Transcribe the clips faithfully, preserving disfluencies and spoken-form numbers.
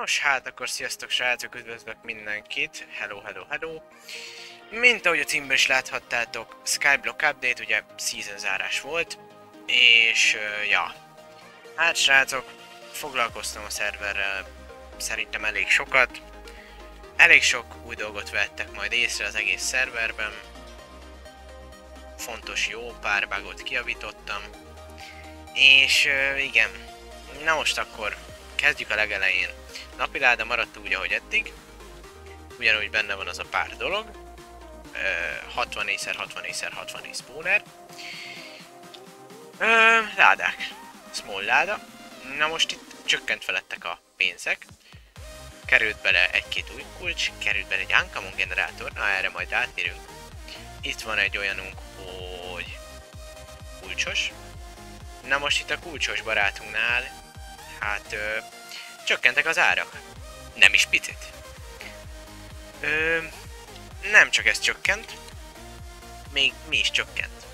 Nos hát, akkor sziasztok srácok, üdvözlök mindenkit, hello, hello, hello. Mint ahogy a címben is láthattátok, Skyblock Update, ugye season zárás volt, és uh, ja, hát srácok, foglalkoztam a szerverrel szerintem elég sokat. Elég sok új dolgot vettek majd észre az egész szerverben. Fontos jó pár bugot kijavítottam. És uh, igen, na most akkor kezdjük a legelején. Napiláda maradt úgy, ahogy eddig. Ugyanúgy benne van az a pár dolog. Uh, hatvannégy szer hatvannégy szer hatvannégy spawner. Uh, ládák. Small láda. Na most itt csökkent felettek a pénzek. Került bele egy-két új kulcs, került bele egy uncommon generátor, na erre majd rátérünk. Itt van egy olyanunk, hogy kulcsos. Na most itt a kulcsos barátunknál, hát ö, csökkentek az árak. Nem is picit. Ö, nem csak ez csökkent, még mi is csökkent.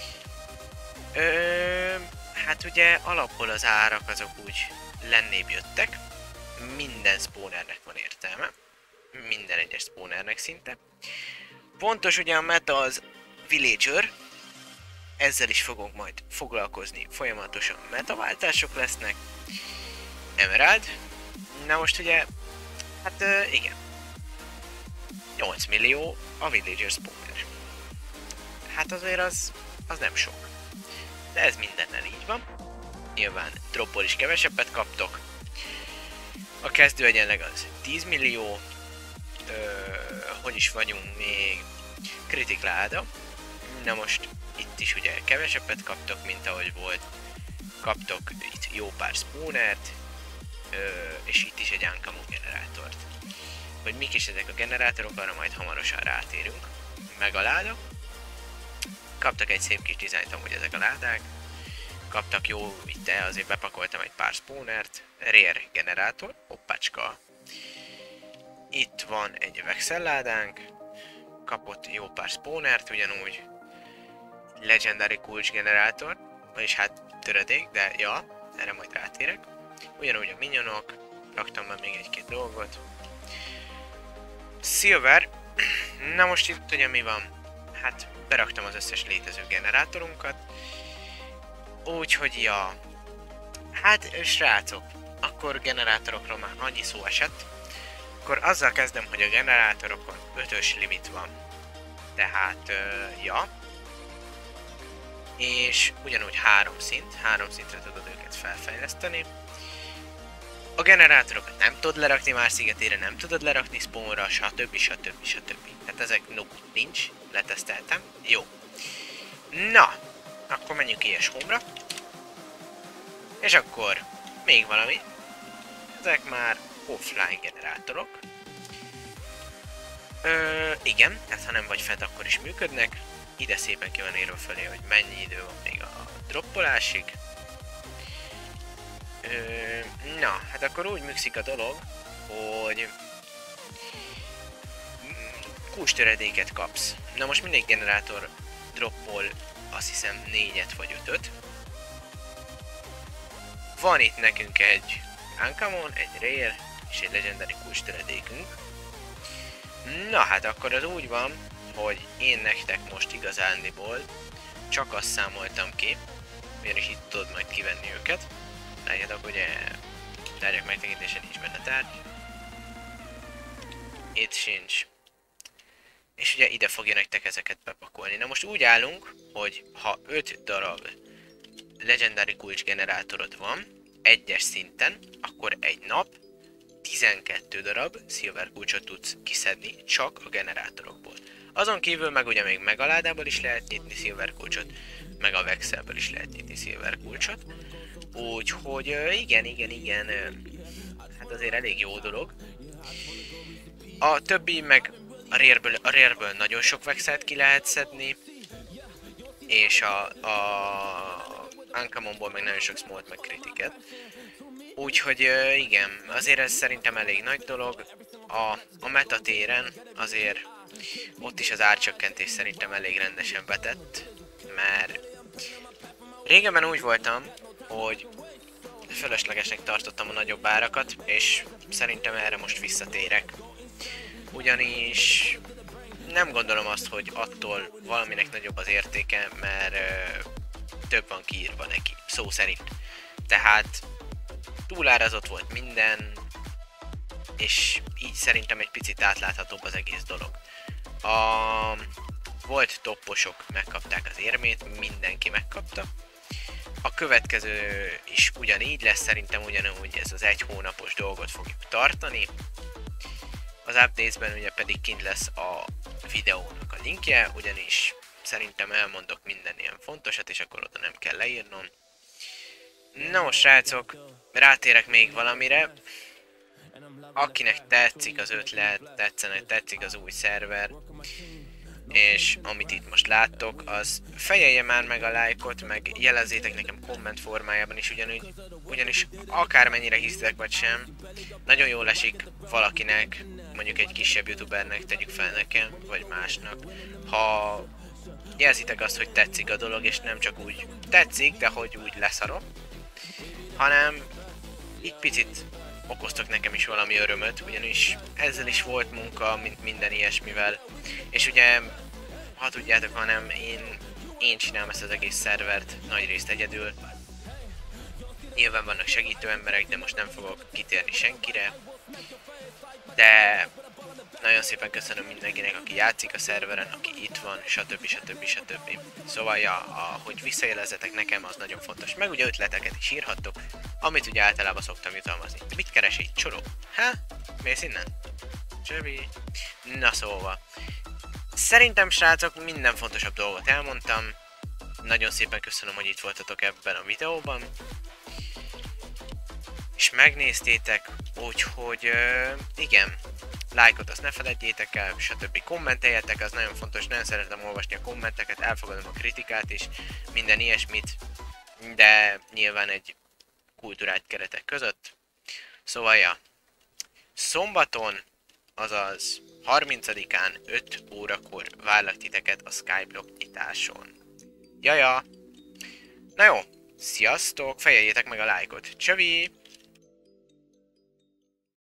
Ö, hát ugye alapból az árak azok úgy lennébb jöttek. Minden spawnernek van értelme. Minden egyes spawnernek szinte. Pontos ugye a meta az villager. Ezzel is fogok majd foglalkozni. Folyamatosan metaváltások lesznek. Emerald. Na most ugye, hát uh, igen. nyolc millió a villager spawner. Hát azért az, az nem sok. De ez mindennel így van. Nyilván dropból is kevesebbet kaptok. A kezdő egyenleg az tíz millió. Ö, hogy is vagyunk még? Kritik láda. Na most itt is ugye kevesebbet kaptok, mint ahogy volt. Kaptok itt jó pár spawnert. Ö, és itt is egy uncommon generátort. Hogy mik is ezek a generátorok, arra majd hamarosan rátérünk. Meg a láda. Kaptak egy szép kis dizájnt amúgy ezek a ládák. Kaptak jó, itt azért bepakoltam egy pár spawnert. Rare generátor, hoppácska. Itt van egy vexel ládánk. Kapott jó pár spawnert ugyanúgy. Legendary kulcs generátor. Vagyis hát töredék, de ja, erre majd rátérek. Ugyanúgy a minionok. Raktam be még egy-két dolgot. Silver. Na most itt ugye mi van? Hát beraktam az összes létező generátorunkat. Úgyhogy ja. Hát srácok, akkor generátorokról már annyi szó esett. Akkor azzal kezdem, hogy a generátorokon ötös limit van. Tehát, uh, ja. És ugyanúgy három szint, három szintre tudod őket felfejleszteni. A generátorokat nem tudod lerakni más szigetére, nem tudod lerakni spawnra, stb. stb. stb. Tehát ezek no nincs, leteszteltem. Jó. Na, akkor menjünk ilyes home-ra. És akkor még valami. Ezek már offline generátorok. Ö, igen, tehát ha nem vagy fent, akkor is működnek. Ide szépen ki van írva fölé, hogy mennyi idő van még a droppolásig. Ö, na, hát akkor úgy működik a dolog, hogy kulcstöredéket kapsz. Na most mindegy generátor droppol azt hiszem négyet vagy ötöt. Van itt nekünk egy uncommon, egy rare és egy legendary kulcstöredékünk. Na hát akkor az úgy van, hogy én nektek most igazándiból csak azt számoltam ki, ugyanis itt tudod majd kivenni őket. Látjátok, ugye tárgyak megtekintése nincs benne tárgy. Itt sincs. És ugye ide fogja nektek ezeket bepakolni. Na most úgy állunk, hogy ha öt darab legendary kulcs generátorod van, egyes szinten, akkor egy nap tizenkét darab silver kulcsot tudsz kiszedni csak a generátorokból. Azon kívül meg ugye még megaládából is lehet nyitni silver kulcsot, meg a vexelből is lehet nyitni silver kulcsot. Úgyhogy igen, igen, igen, hát azért elég jó dolog. A többi meg a rareből, a rareből nagyon sok vexelt ki lehet szedni, és a, a uncommonból meg nagyon sok smolt meg kritiket. Úgyhogy igen, azért ez szerintem elég nagy dolog. A, a metatéren azért ott is az árcsökkentés szerintem elég rendesen betett, mert régebben úgy voltam, hogy fölöslegesnek tartottam a nagyobb árakat, és szerintem erre most visszatérek. Ugyanis nem gondolom azt, hogy attól valaminek nagyobb az értéke, mert ö, több van kiírva neki, szó szerint. Tehát túlárazott volt minden, és így szerintem egy picit átláthatóbb az egész dolog. A volt topposok megkapták az érmét, mindenki megkapta. A következő is ugyanígy lesz, szerintem ugyanúgy ez az egy hónapos dolgot fogjuk tartani. Az updates-ben ugye pedig kint lesz a videónak a linkje, ugyanis szerintem elmondok minden ilyen fontosat, és akkor oda nem kell leírnom. Na most srácok, rátérek még valamire. Akinek tetszik az ötlet, tetszenek, tetszik az új szerver, és amit itt most láttok, az fejelje már meg a lájkot, meg jelezzétek nekem komment formájában is, ugyanúgy, ugyanis akármennyire hisztek vagy sem, nagyon jól esik valakinek, mondjuk egy kisebb youtubernek, tegyük fel nekem, vagy másnak, ha jelzitek azt, hogy tetszik a dolog, és nem csak úgy tetszik, de hogy úgy leszarom, hanem így picit okoztak nekem is valami örömöt, ugyanis ezzel is volt munka, mint minden ilyesmivel. És ugye, ha tudjátok, hanem én, én csinálom ezt az egész szervert nagyrészt egyedül. Nyilván vannak segítő emberek, de most nem fogok kitérni senkire. De nagyon szépen köszönöm mindenkinek, aki játszik a szerveren, aki itt van, stb. stb. stb. Szóval, ja, a, hogy visszajelezzetek nekem, az nagyon fontos. Meg ugye ötleteket is írhattok, amit ugye általában szoktam jutalmazni. Mit keres így? Csoró? Há? Mész innen? Csebi? Na szóval. Szerintem, srácok, minden fontosabb dolgot elmondtam. Nagyon szépen köszönöm, hogy itt voltatok ebben a videóban. És megnéztétek, úgyhogy uh, igen. Lájkot azt ne felejtjétek el, stb. Kommenteljetek, az nagyon fontos, nagyon szeretem olvasni a kommenteket, elfogadom a kritikát is, minden ilyesmit, de nyilván egy kulturált keretek között. Szóval, ja, szombaton, azaz harmincadikán öt órakor várlak titeket a Skyblock nyitáson. Jaja! Na jó, sziasztok, fejeljétek meg a lájkot, csövi!